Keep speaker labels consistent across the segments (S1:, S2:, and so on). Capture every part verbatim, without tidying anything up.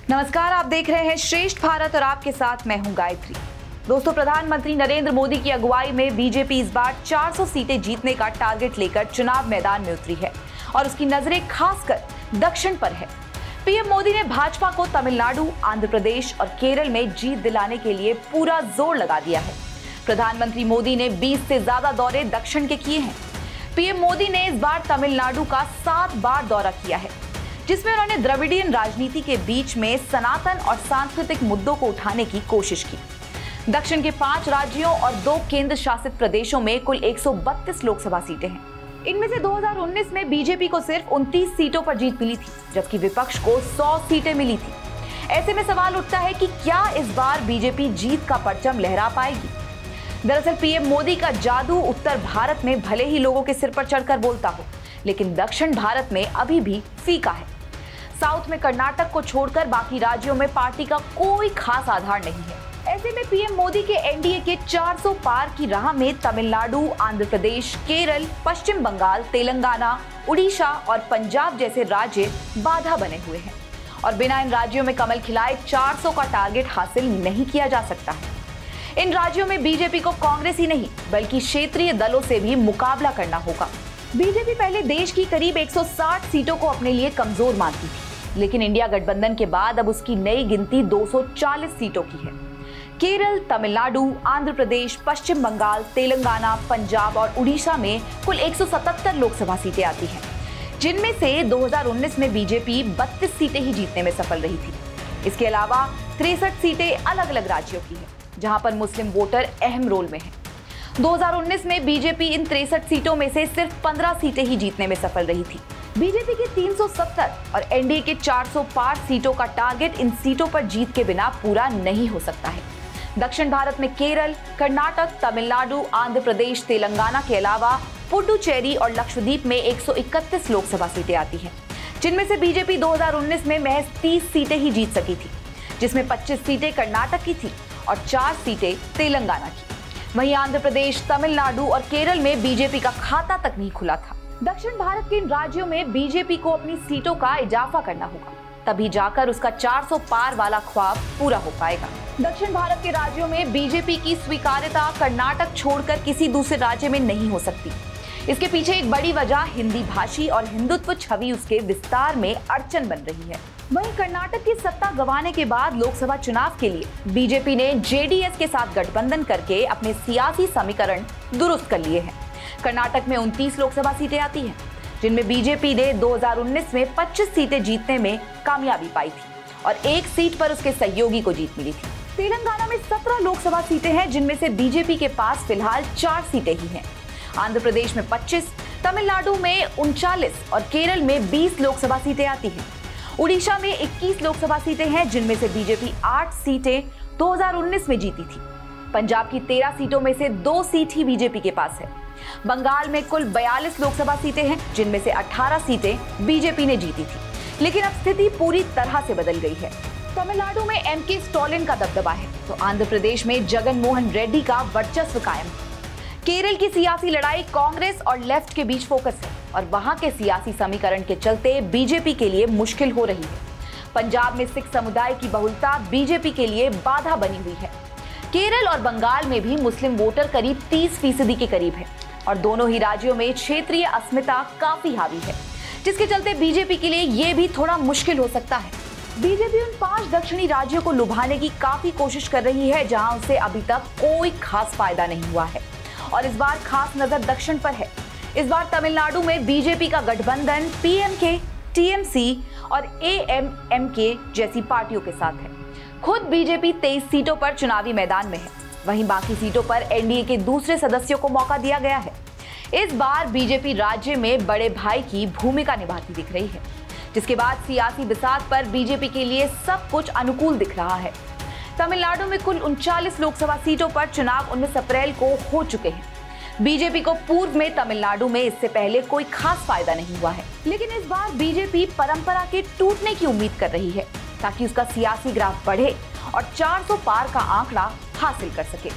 S1: नमस्कार, आप देख रहे हैं श्रेष्ठ भारत और आपके साथ मैं हूं गायत्री। दोस्तों, प्रधानमंत्री नरेंद्र मोदी की अगुवाई में बीजेपी इस बार चार सौ सीटें जीतने का टारगेट लेकर चुनाव मैदान में उतरी है और उसकी नजरें खासकर दक्षिण पर है। पीएम मोदी ने भाजपा को तमिलनाडु, आंध्र प्रदेश और केरल में जीत दिलाने के लिए पूरा जोर लगा दिया है। प्रधानमंत्री मोदी ने बीस से ज्यादा दौरे दक्षिण के किए हैं। पीएम मोदी ने इस बार तमिलनाडु का सात बार दौरा किया है, जिसमें उन्होंने द्रविडियन राजनीति के बीच में सनातन और सांस्कृतिक मुद्दों को उठाने की कोशिश की। दक्षिण के पांच राज्यों और दो केंद्र शासित प्रदेशों में कुल एक सौ बत्तीस लोकसभा सीटें हैं। इनमें से दो हज़ार उन्नीस में बीजेपी को सिर्फ उनतीस सीटों पर जीत मिली थी, जबकि विपक्ष को सौ सीटें मिली थी। ऐसे में सवाल उठता है कि क्या इस बार बीजेपी जीत का परचम लहरा पाएगी। दरअसल पीएम मोदी का जादू उत्तर भारत में भले ही लोगों के सिर पर चढ़कर बोलता हो, लेकिन दक्षिण भारत में अभी भी फीका है। साउथ में कर्नाटक को छोड़कर बाकी राज्यों में पार्टी का कोई खास आधार नहीं है। ऐसे में पीएम मोदी के एनडीए के चार सौ पार की राह में तमिलनाडु, आंध्र प्रदेश, केरल, पश्चिम बंगाल, तेलंगाना, उड़ीसा और पंजाब जैसे राज्य बाधा बने हुए हैं और बिना इन राज्यों में कमल खिलाए चार सौ का टारगेट हासिल नहीं किया जा सकता है। इन राज्यों में बीजेपी को कांग्रेस ही नहीं बल्कि क्षेत्रीय दलों से भी मुकाबला करना होगा। बीजेपी पहले देश की करीब एक सौ साठ सीटों को अपने लिए कमजोर मानती थी, लेकिन इंडिया गठबंधन के बाद अब उसकी नई गिनती दो सौ चालीस सीटों की है। केरल, तमिलनाडु, आंध्र प्रदेश, पश्चिम बंगाल, तेलंगाना, पंजाब और उड़ीसा में कुल एक सौ सतहत्तर लोकसभा सीटें आती हैं, जिनमें से दो हज़ार उन्नीस में बीजेपी बत्तीस सीटें ही जीतने में सफल रही थी। इसके अलावा तिरसठ सीटें अलग अलग राज्यों की हैं, जहां पर मुस्लिम वोटर अहम रोल में हैं। दो हज़ार उन्नीस में बीजेपी इन तिरसठ सीटों में से सिर्फ पंद्रह सीटें ही जीतने में सफल रही थी। बीजेपी के तीन सौ सत्तर और एनडीए के चार सौ पार सीटों का टारगेट इन सीटों पर जीत के बिना पूरा नहीं हो सकता है। दक्षिण भारत में केरल, कर्नाटक, तमिलनाडु, आंध्र प्रदेश, तेलंगाना के अलावा पुडुचेरी और लक्षद्वीप में एक सौ इकतीस लोकसभा सीटें आती हैं, जिनमें से बीजेपी दो हज़ार उन्नीस में महज तीस सीटें ही जीत सकी थी, जिसमें पच्चीस सीटें कर्नाटक की थी और चार सीटें तेलंगाना की। वहीं आंध्र प्रदेश, तमिलनाडु और केरल में बीजेपी का खाता तक नहीं खुला था। दक्षिण भारत के इन राज्यों में बीजेपी को अपनी सीटों का इजाफा करना होगा, तभी जाकर उसका चार सौ पार वाला ख्वाब पूरा हो पाएगा। दक्षिण भारत के राज्यों में बीजेपी की स्वीकार्यता कर्नाटक छोड़कर किसी दूसरे राज्य में नहीं हो सकती। इसके पीछे एक बड़ी वजह हिंदी भाषी और हिंदुत्व छवि उसके विस्तार में अड़चन बन रही है। वहीं कर्नाटक की सत्ता गंवाने के बाद लोकसभा चुनाव के लिए बीजेपी ने जेडीएस के साथ गठबंधन करके अपने सियासी समीकरण दुरुस्त कर लिए हैं। कर्नाटक में उनतीस लोकसभा सीटें आती हैं, जिनमें बीजेपी ने दो हज़ार उन्नीस में पच्चीस सीटें जीतने में कामयाबी पाई थी और एक सीट पर उसके सहयोगी को जीत मिली थी। तेलंगाना में सत्रह लोकसभा सीटें हैं, जिनमें से बीजेपी के पास फिलहाल चार सीटें ही हैं। आंध्र प्रदेश में पच्चीस, तमिलनाडु में उनचालीस और केरल में बीस लोकसभा सीटें आती हैं। उड़ीसा में इक्कीस लोकसभा सीटें हैं, जिनमें से बीजेपी आठ सीटें दो हज़ार उन्नीस में जीती थी। पंजाब की तेरह सीटों में से दो सीट ही बीजेपी के पास है। बंगाल में कुल बयालीस लोकसभा सीटें हैं, जिनमें से अठारह सीटें बीजेपी ने जीती थी, लेकिन अब स्थिति पूरी तरह से बदल गई है। तमिलनाडु में एम के स्टालिन का दबदबा है, तो आंध्र प्रदेश में जगन मोहन रेड्डी का वर्चस्व कायम है। केरल की सियासी लड़ाई कांग्रेस और लेफ्ट के बीच फोकस है और वहां के सियासी समीकरण के चलते बीजेपी के लिए मुश्किल हो रही है। पंजाब में सिख समुदाय की बहुलता बीजेपी के लिए बाधा बनी हुई है। केरल और बंगाल में भी मुस्लिम वोटर करीब तीस फीसदी के करीब है और दोनों ही राज्यों में क्षेत्रीय अस्मिता काफी हावी है, जिसके चलते बीजेपी के लिए ये भी थोड़ा मुश्किल हो सकता है। बीजेपी उन पांच दक्षिणी राज्यों को लुभाने की काफी कोशिश कर रही है, जहां उसे अभी तक कोई खास फायदा नहीं हुआ है और इस बार खास नजर दक्षिण पर है। इस बार तमिलनाडु में बीजेपी का गठबंधन पीएमके, टीएमसी और एएमएमके जैसी पार्टियों के साथ है। खुद बीजेपी तेईस सीटों पर चुनावी मैदान में है, वहीं बाकी सीटों पर एनडीए के दूसरे सदस्यों को मौका दिया गया है। इस बार बीजेपी राज्य में बड़े भाई की भूमिका निभाती दिख रही है, जिसके बाद सियासी बिसात पर बीजेपी के लिए सब कुछ अनुकूल दिख रहा है। तमिलनाडु में कुल उनचालीस लोकसभा सीटों पर चुनाव उन्नीस अप्रैल को हो चुके हैं। बीजेपी को पूर्व में तमिलनाडु में इससे पहले कोई खास फायदा नहीं हुआ है, लेकिन इस बार बीजेपी परंपरा के टूटने की उम्मीद कर रही है ताकि उसका सियासी ग्राफ बढ़े और चार सौ पार का आंकड़ा हासिल कर सके।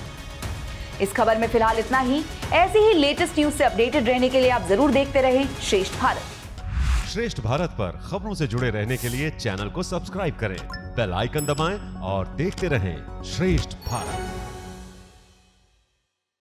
S1: इस खबर में फिलहाल इतना ही। ऐसी ही लेटेस्ट न्यूज से अपडेटेड रहने के लिए आप जरूर देखते रहें श्रेष्ठ भारत।
S2: श्रेष्ठ भारत पर खबरों से जुड़े रहने के लिए चैनल को सब्सक्राइब करें बेल आइकन दबाएं और देखते रहें श्रेष्ठ भारत।